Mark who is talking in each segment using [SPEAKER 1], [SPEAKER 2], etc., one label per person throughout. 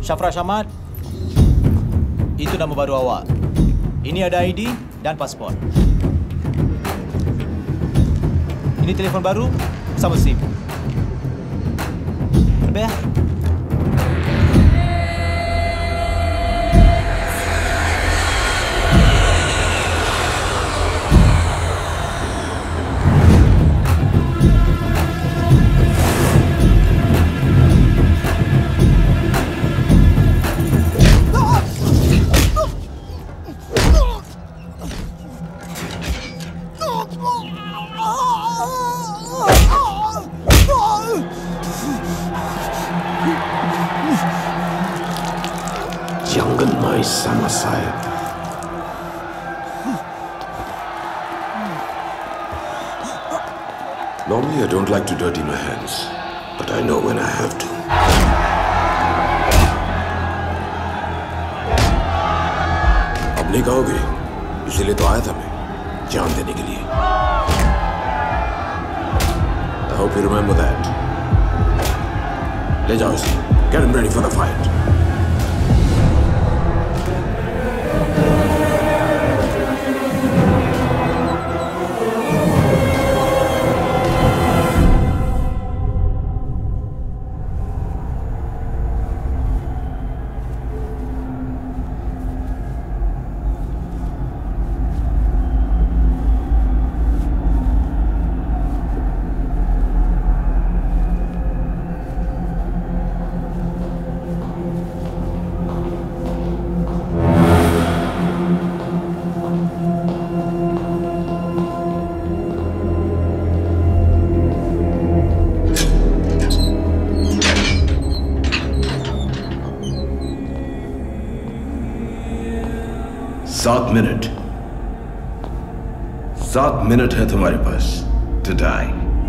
[SPEAKER 1] Syafra Syamad, itu nama baru awak. Ini ada ID dan pasport. Ini telefon baru sama SIM. Lebih ya?
[SPEAKER 2] Jangan main sama saya. Normally I don't like to dirty my hands, but I know when I have to. अब नहीं कहोगे, इसीलिए तो आया था मैं, जान देने के लिए. I hope you remember that. ले जाओ इसे. Get him ready for the fight. सात मिनट है तुम्हारे पास टू डाई.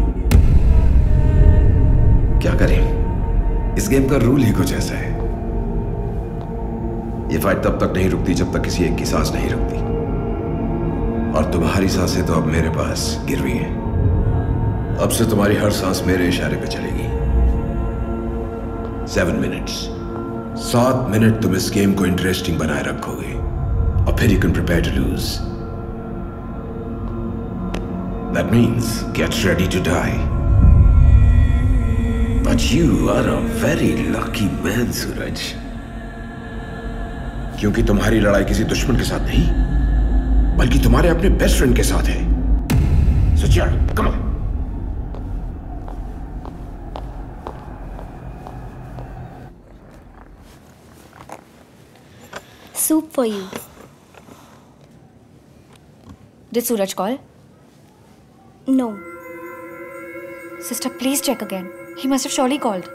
[SPEAKER 2] क्या करें? इस गेम का रूल ही कुछ ऐसा है. ये फाइट तब तक नहीं रुकती जब तक किसी एक की सांस नहीं रुकती. और तुम्हारी सांसें तो अब मेरे पास गिरवी हैं. अब से तुम्हारी हर सांस मेरे इशारे पे चलेगी. 7 मिनट्स. 7 मिनट तुम इस गेम को इंटरेस्टिंग बनाए रखोगे और फिर you can prepare to lose. That means get ready to die. But you are a very lucky man, सूरज. क्योंकि तुम्हारी लड़ाई किसी दुश्मन के साथ नहीं, बल्कि तुम्हारे अपने बेस्ट फ्रेंड के साथ है. So चल, come on.
[SPEAKER 3] Soup for you. Did Suraj call? No. Sister, please check again. He must have surely called.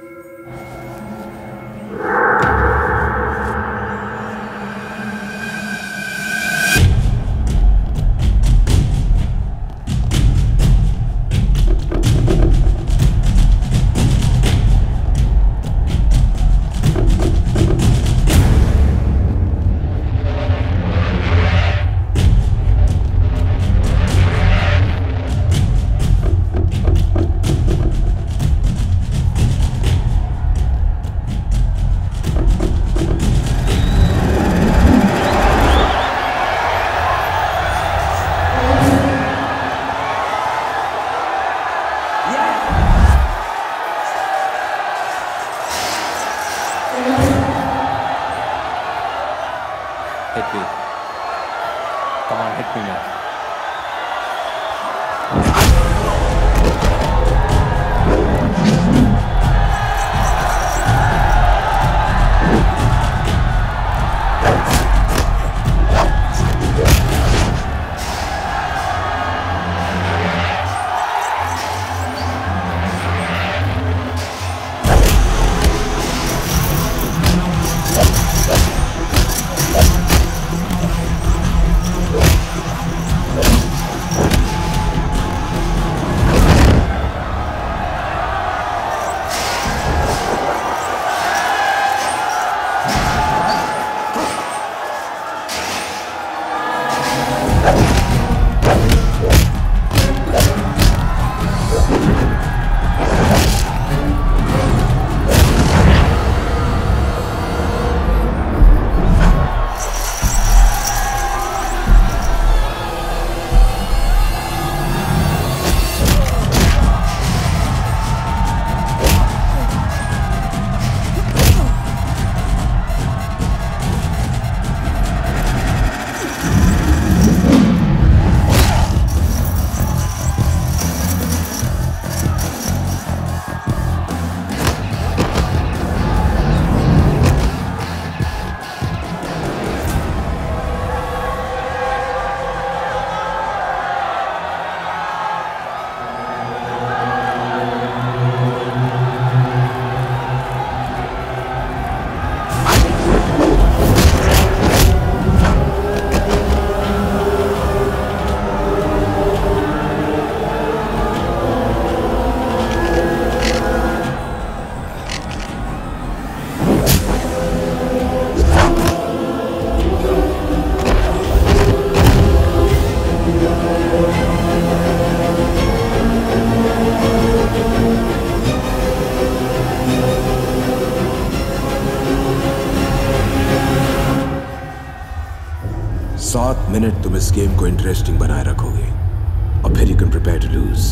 [SPEAKER 2] 7 minute तुम इस गेम को इंटरेस्टिंग बनाए रखोगे और फिर you can prepare to lose.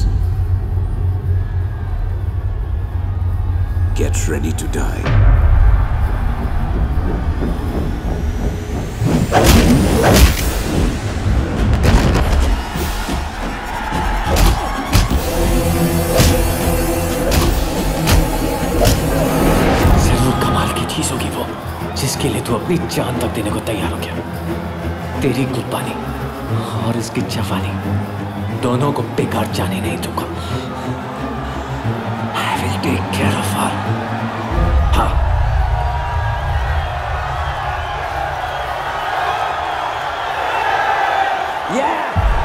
[SPEAKER 2] Get ready to die.
[SPEAKER 4] जिसके लिए तू अपनी जान तक देने को तैयार हो गया। तेरी कुर्बानी और इसकी जवानी दोनों को बेकार जाने नहीं दूंगा। I will take care of her। हाँ। Yeah!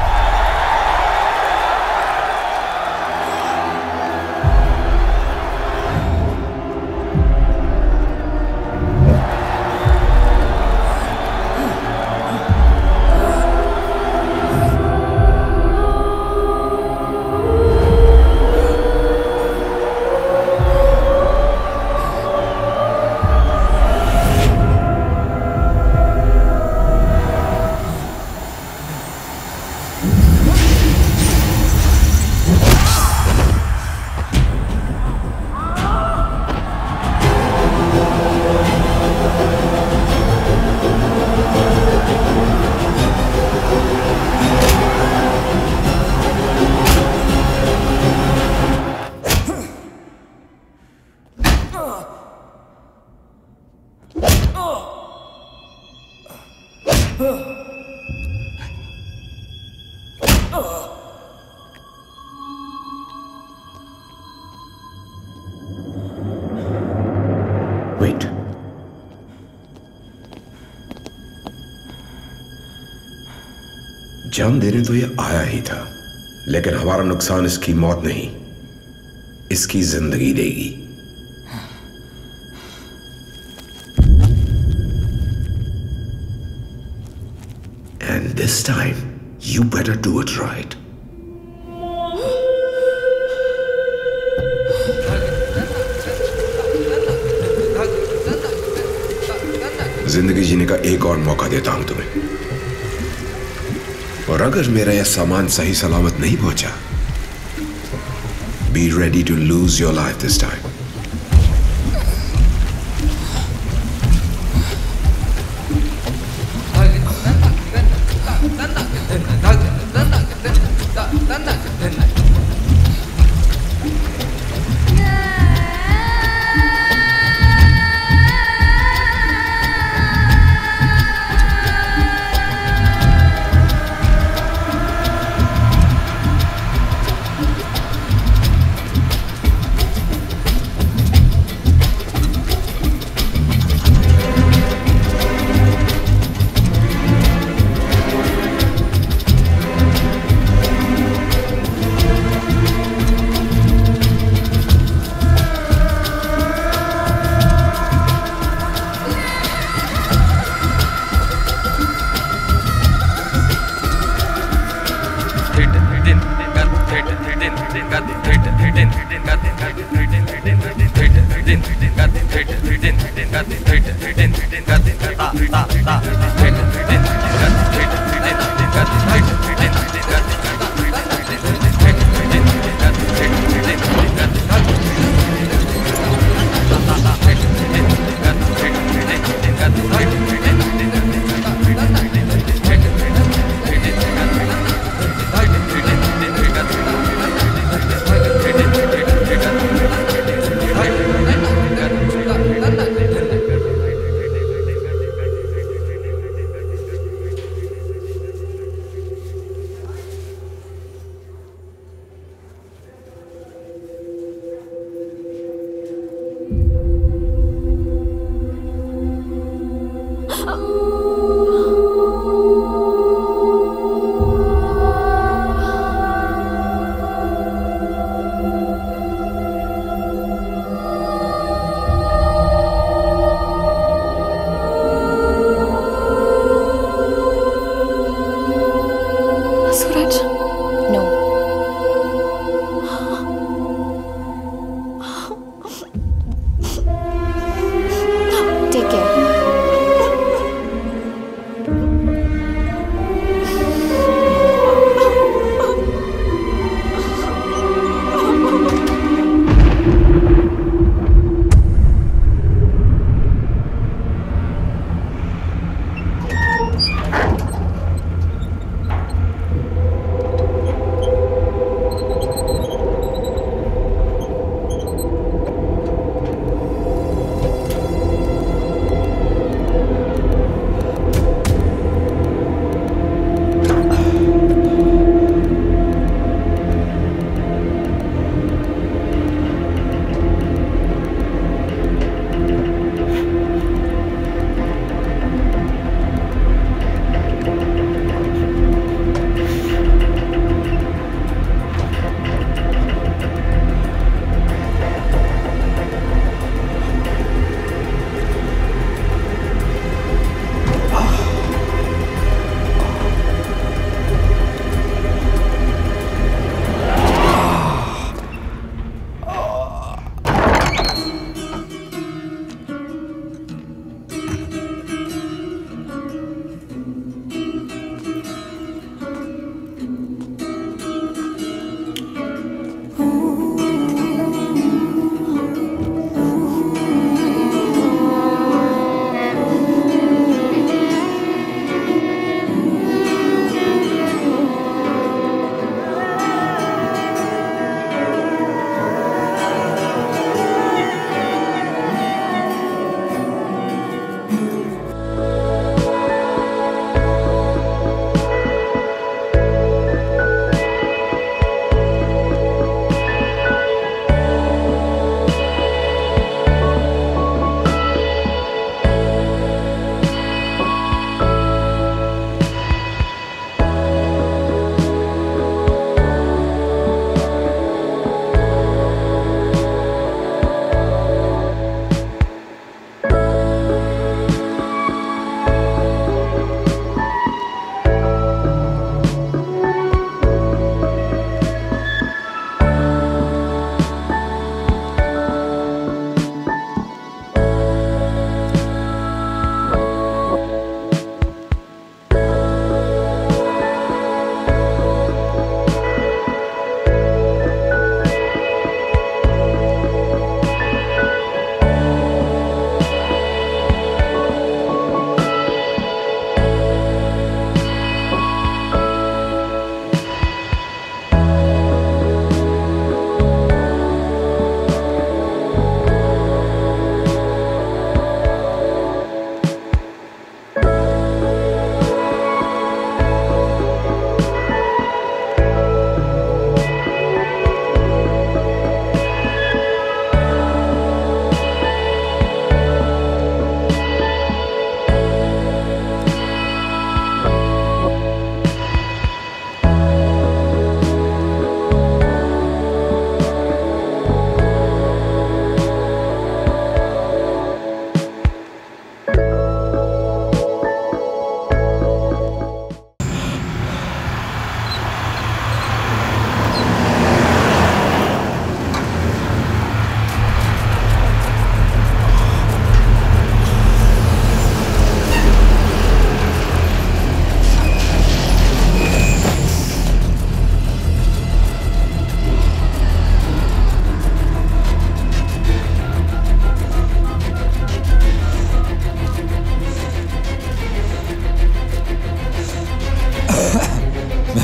[SPEAKER 2] Wait. जान देने तो ये आया ही था, लेकिन हमारा नुकसान इसकी मौत नहीं, इसकी जिंदगी देगी। And this time, you better do it right. जिंदगी जीने का एक और मौका देता हूं तुम्हें, और अगर मेरा यह सामान सही सलामत नहीं पहुंचा, be ready to lose your life this time.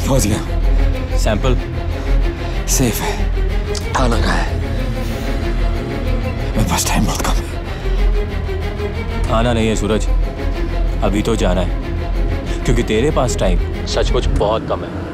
[SPEAKER 5] पहुंच गया।
[SPEAKER 4] सैंपल
[SPEAKER 5] सेफ है। खाना कहाँ है? मेरे पास टाइम बहुत कम है।
[SPEAKER 4] आना नहीं है सूरज, अभी तो जाना है, क्योंकि तेरे पास टाइम सचमुच बहुत कम है।